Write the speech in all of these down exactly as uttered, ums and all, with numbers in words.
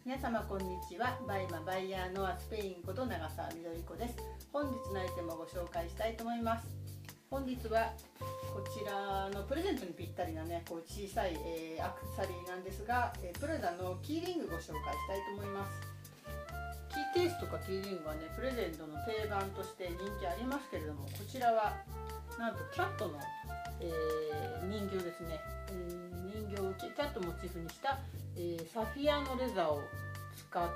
皆様こんにちは。バイマバイヤーノアスペインこと長澤みどり子です。本日のアイテムをご紹介したいと思います。本日はこちらのプレゼントにぴったりなね、こう小さい、えー、アクセサリーなんですが、えー、プラダのキーリングご紹介したいと思います。キーケースとかキーリングはね、プレゼントの定番として人気ありますけれども、こちらはなんとキャットの、えー、人形ですね、えー、人形をキャットモチーフにした、えー、サフィアのレザーを使った、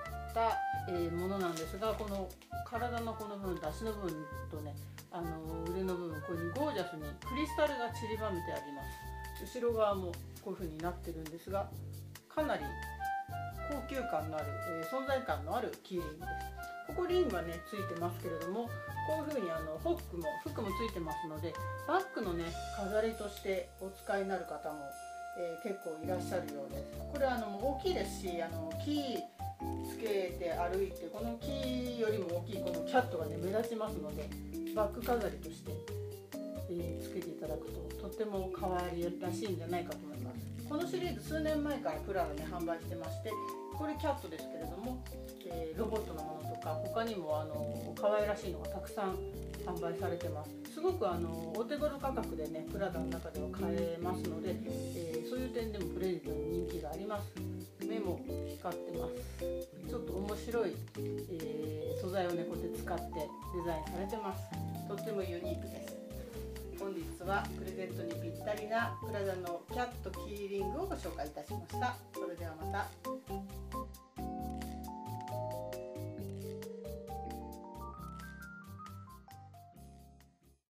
えー、ものなんですが、この体のこの部分と足の部分とね、あの腕の部分、これにゴージャスにクリスタルが散りばめてあります。後ろ側もこういう風になってるんですが、かなり高級感のある、えー、存在感のあるキーリングです。ここリングはねついてますけれども、こういう風にあのホックもフックもついてますので、バッグのね飾りとしてお使いになる方も、えー、結構いらっしゃるようです。これはあの大きいですし、あのキーつけて歩いて、このキーよりも大きいこのキャットがね目立ちますので、バッグ飾りとして、えー、つけていただくととっても可愛らしいんじゃないかと思います。このシリーズ数年前からプラダね販売してまして、これキャットですけれども、えー、ロボットのものとか他にもあの可愛らしいのがたくさん販売されてます。すごくあのお手頃価格でねプラダの中では買えますので、えー、そういう点でもプレゼントに人気があります。目も光ってます。ちょっと面白い、えー、素材をねこうやって使ってデザインされてます。とってもユニークです。本日はプレゼントにぴったりなプラダのキャットキーリングをご紹介いたしました。それではまた。